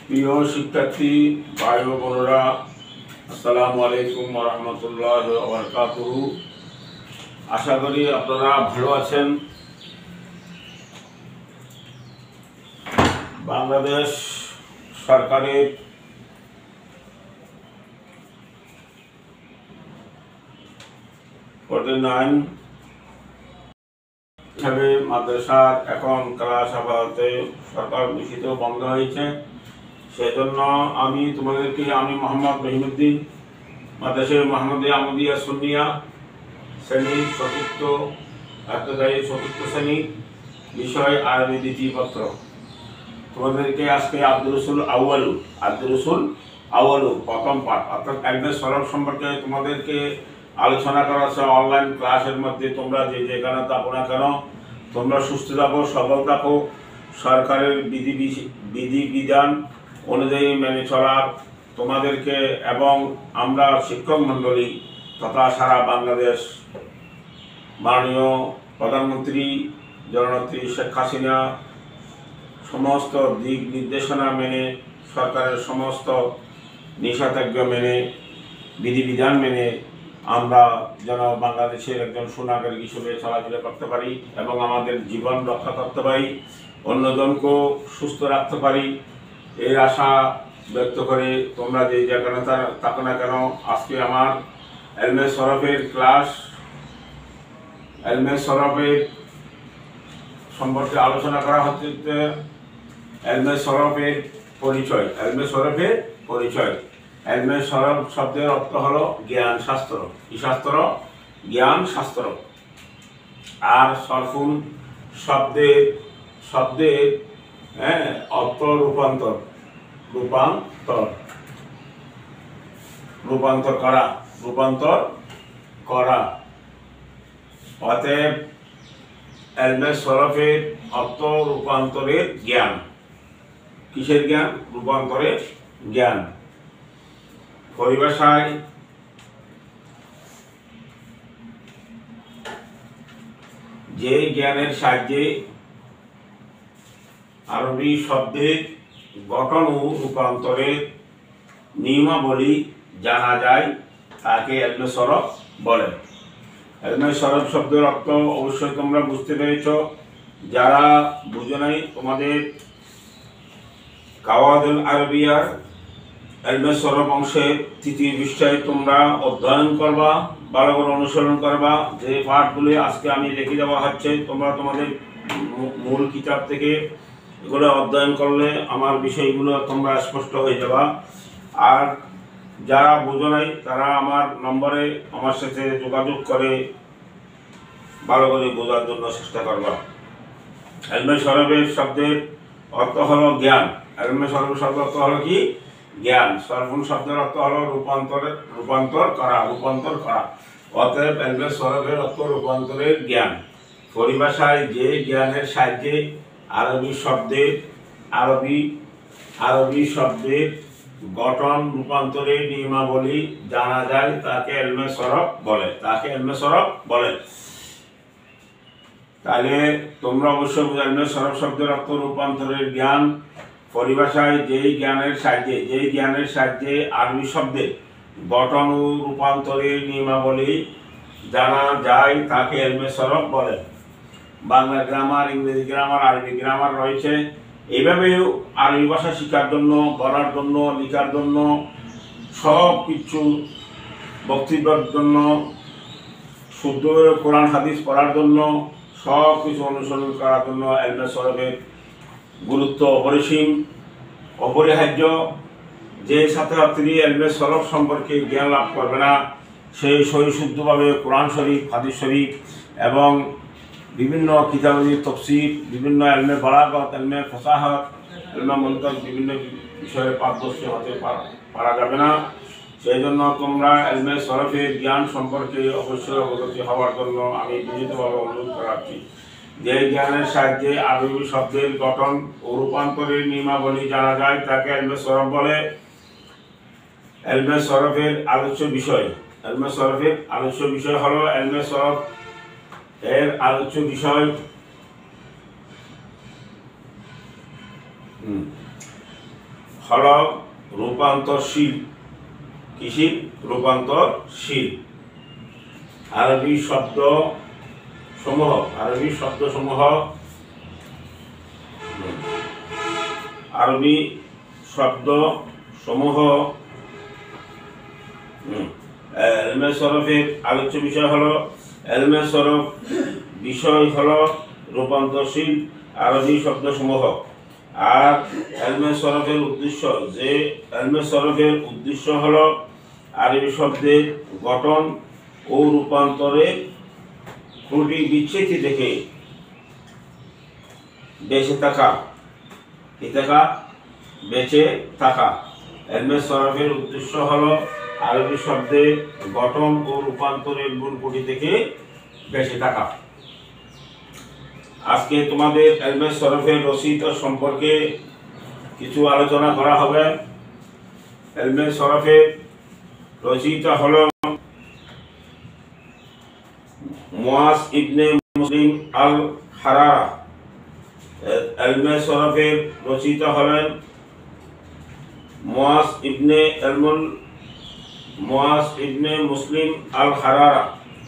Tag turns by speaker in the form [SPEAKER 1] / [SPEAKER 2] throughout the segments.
[SPEAKER 1] প্রিয় শিক্ষার্থী ভাই ও বোনেরা, আসসালামু আলাইকুম ওয়া রাহমাতুল্লাহি ওয়া বারাকাতুহু। আশা করি আপনারা ভালো আছেন। বাংলাদেশ সরকারের কোর্ডিনাইন হিসাবে মাদ্রাসার এখন ক্লাস আপাতত সরকার ঘোষিত বন্ধ হয়েছে। সেজন্য আমি মোহাম্মদ রহিমউদ্দিন মাদ্রাসা মোহাম্মদিয়া আমদিয়া সুন্নিয়া শ্রেণী চতুর্থ চতুর্থ শ্রেণী বিষয় আরবি দ্বিতীয় পত্র তোমাদেরকে আজকে আব্দুর রসুল আউয়ালু প্রথম পাঠ অর্থাৎ একদের সরব সম্পর্কে তোমাদেরকে আলোচনা করা হচ্ছে। অনলাইন ক্লাসের মধ্যে তোমরা যেখানে থাকো না কেন তোমরা সুস্থ থাকো, সবল থাকো, সরকারের বিধিবিধান অনুযায়ী মেনে চলার তোমাদেরকে এবং আমরা শিক্ষক মণ্ডলী তথা সারা বাংলাদেশ মাননীয় প্রধানমন্ত্রী জননেত্রী শেখ হাসিনা সমস্ত দিক নির্দেশনা মেনে, সরকারের সমস্ত নিষেধাজ্ঞা মেনে, বিধিবিধান মেনে আমরা যেন বাংলাদেশের একজন সুনাগরিক হিসেবে চলাফেরা করতে পারি এবং আমাদের জীবন রক্ষা করতে পারি, অন্যজনকেও সুস্থ রাখতে পারি, এই আশা ব্যক্ত করে তোমরা যে যেখানে থাকো না কেন আজকে আমার এলমে সরফের ক্লাস, এলমে সরফের সম্পর্কে আলোচনা করা হচ্ছে। এলমে সরফের পরিচয়। এলমে সরফ শব্দের অর্থ হলো জ্ঞান শাস্ত্র। কি শাস্ত্র? জ্ঞান শাস্ত্র। আর সরফুন শব্দের অর্থ রূপান্তর করা। অতএব এলমে সরফের অর্থ রূপান্তরের জ্ঞান। কিসের জ্ঞান? রূপান্তরের জ্ঞান। পরিভাষায় যে জ্ঞানের সাহায্যে আরবি শব্দের গঠন ও রূপান্তরের নিয়মাবলী জানা যায় তাকে এলমে সরফ বলে। এলমে সরফ শব্দের অর্থ অবশ্যই তোমরা বুঝতে পেরেছ। যারা বুঝো নাই তোমাদের কাওয়াদুল আরবিয়ার এলমে সরফ অংশের তৃতীয় বিষয় তোমরা অধ্যয়ন করবা, ভালো করে অনুসরণ করবা। যে পাঠগুলি আজকে আমি লিখে দেওয়া হচ্ছে তোমরা তোমাদের মূল কিতাব থেকে এগুলো অধ্যয়ন করলে আমার বিষয়গুলো তোমরা স্পষ্ট হয়ে যাবা। আর যারা বুঝো নাই তারা আমার নম্বরে আমার সাথে যোগাযোগ করে ভালো করে বোঝার জন্য চেষ্টা করবা। এলমে সরফের শব্দের অর্থ হলো জ্ঞান। এলমে সরফের শব্দের অর্থ হলো কি? জ্ঞান। সরফুন শব্দের অর্থ হলো রূপান্তর করা। অতএব এলমে সরফের অর্থ রূপান্তরের জ্ঞান। পরিভাষায় যে জ্ঞানের সাহায্যে আরবি শব্দের গঠন রূপান্তরের নিয়মাবলী জানা যায় তাকে এলমে সরফ বলে। তাহলে তোমরা অবশ্যই এলমে সরফ শব্দের অর্থ রূপান্তরের জ্ঞান। পরিভাষায় যেই জ্ঞানের সাহায্যে আরবি শব্দের গঠন ও রূপান্তরের নিয়মাবলী জানা যায় তাকে এলমে সরফ বলে। বাংলা গ্রামার, ইংরেজি গ্রামার, আরবি গ্রামার রয়েছে। এইভাবেও আরবি ভাষা শেখার জন্য, বলার জন্য, লেখার জন্য, সব কিছু বক্তব্যের জন্য, শুদ্ধ কোরআন হাদিস পড়ার জন্য, সব কিছু অনুসরণ করার জন্য এলমে সরফের গুরুত্ব অপরিহার্য। যে ছাত্রছাত্রী এলমে সরফ সম্পর্কে জ্ঞান লাভ করবে না সেই শুদ্ধভাবে কোরআন শরীফ, হাদিস শরীফ এবং বিভিন্ন কিতাবাদি তফসির, বিভিন্ন এলমে বালাগত, এলমে ফাসাহাত, এলমে মন্তক, বিভিন্ন বিষয়ে পারদর্শী হতে পারা যাবে না। সেই জন্য তোমরা এলমে সরফের জ্ঞান সম্পর্কে অবশ্যই অবগত হওয়ার জন্য আমি বিনীতভাবে অনুরোধ করাচ্ছি। যে জ্ঞানের সাহায্যে আরবি শব্দের গঠন ও রূপান্তরের নিয়মাবলী জানা যায় তাকে এলমে সরফ বলে। এলমে সরফের আলোচ্য বিষয় হলো এলমে সরফ এর আলোচ্য বিষয় হল রূপান্তরশীল। কিসির? রূপান্তরশীল। আরবি শব্দ সমূহ এলমে সরফের আলোচ্য বিষয় হলো, এলমে সরফ বিষয় হলো রূপান্তরশীল আরবি শব্দসমূহ। আর এলমে সরফের উদ্দেশ্য হলো আরবি শব্দের গঠন ও রূপান্তরে ত্রুটি বিচ্ছেদ থেকে বেঁচে থাকা। এলমে সরফের উদ্দেশ্য হলো আরবি শব্দের গঠন ও রূপান্তরের ভুল থেকে বেঁচে থাকা। আজকে তোমাদের এলমে সরফের রচয়িতা সম্পর্কে কিছু আলোচনা করা হবে। এলমে সরফের রচয়িতা হলো মুয়াজ ইবনে মুসলিম আল হারারা। এলমে সরফের রচয়িতা হলেন মুয়াজ ইবনে মুসলিম আল হারারা।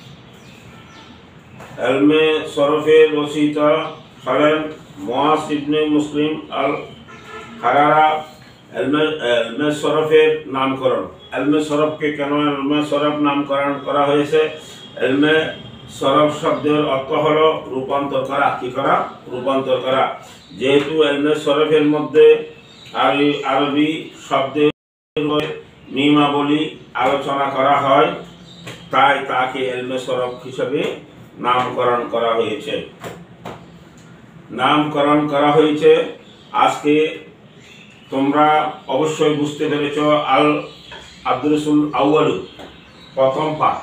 [SPEAKER 1] এলমে সরফের রচয়িতা হলেন মুয়াজ ইবনে মুসলিম আল হারারা। এলমে সরফের নামকরণ। এলমে সরফকে কেন এলমে সরফ নামকরণ করা হয়েছে? এলমে সরফ শব্দের অর্থ হলো রূপান্তর করা। কি করা? রূপান্তর করা। যেহেতু এলমে সরফের মধ্যে আরবি শব্দের নিয়মাবলী আলোচনা করা হয়, তাই তাকে এলমে সরফ হিসেবে নামকরণ করা হয়েছে। আজকে তোমরা অবশ্যই বুঝতে পেরেছ আল আব্দুরসুল আউয়ালু প্রথম পাঠ।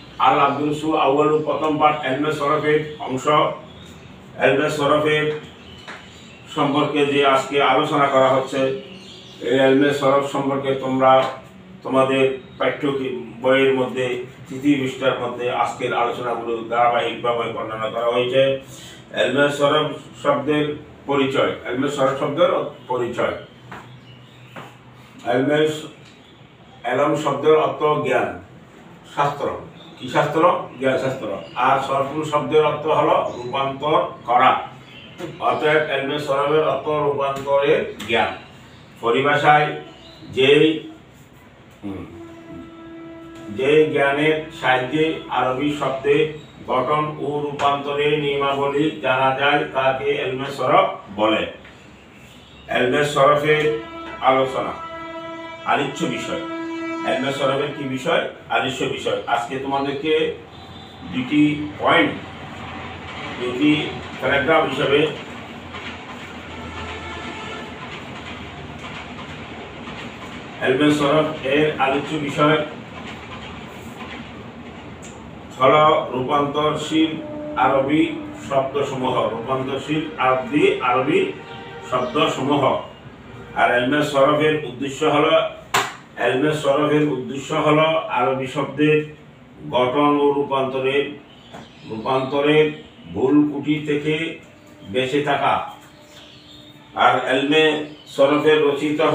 [SPEAKER 1] এলমে সরফের অংশ। এলমে সরফের সম্পর্কে যে আজকে আলোচনা করা হচ্ছে, এই এলমে সরফ সম্পর্কে তোমরা তোমাদের পাঠ্য বইয়ের মধ্যে তৃতীয় পৃষ্ঠার মধ্যে আজকের আলোচনাগুলো ধারাবাহিকভাবে বর্ণনা করা হয়েছে। এলমে সরফ শব্দের পরিচয়। এলম শব্দের অর্থ জ্ঞান, শাস্ত্র। কি শাস্ত্র? জ্ঞান শাস্ত্র। আর সরফুল শব্দের অর্থ হলো রূপান্তর করা। অতএব এলমে সরফের অর্থ রূপান্তরের জ্ঞান। পরিভাষায় যে জ্ঞানের সাহায্যে আরবি শব্দে গঠন ও রূপান্তরের নিয়মাবলী জানা যায় তাকে এলমে সরফ বলে। এলমে সরফের আলোচনা আলোচ্য বিষয়। এলমে সরফের কি বিষয়? আলোচ্য বিষয়। আজকে তোমাদেরকে দুটি প্যারাগ্রাফ হিসাবে এলমে সরফ এর আলোচ্য বিষয় হল রূপান্তরশীল আরবি শব্দসমূহ। আর এলমে সরফের উদ্দেশ্য হলো আরবি শব্দের গঠন ও রূপান্তরের ভুল ত্রুটি থেকে বেঁচে থাকা। আর এলমে সরফের রচয়িতা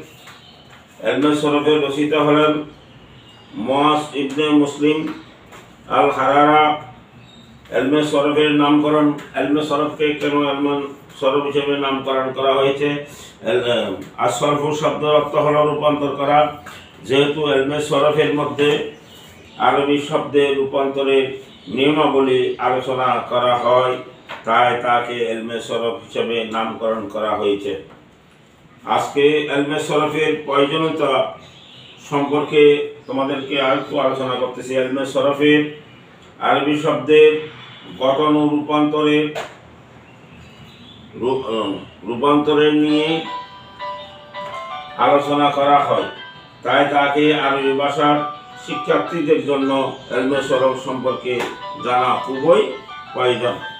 [SPEAKER 1] হলেন মুয়াজ ইবনে মুসলিম আল হারারা। এলমে সরফের নামকরণ। এলমে সরফকে কেন এলমে সরফ হিসেবে নামকরণ করা হয়েছে? আর সরফ শব্দের অর্থ হলো রূপান্তর করা। যেহেতু এলমে সরফের মধ্যে আরবি শব্দের রূপান্তরের নিয়মাবলী আলোচনা করা হয়, তাই তাকে এলমে সরফ হিসেবে নামকরণ করা হয়েছে। আজকে এলমে সরফের প্রয়োজনীয়তা সম্পর্কে তোমাদেরকে আরেকটু আলোচনা করতেছি। এলমে সরফের আরবি শব্দের গঠন ও রূপান্তরের নিয়ে আলোচনা করা হয়, তাই তাকে আরবি ভাষার শিক্ষার্থীদের জন্য এলমে সরফ সম্পর্কে জানা খুবই প্রয়োজন।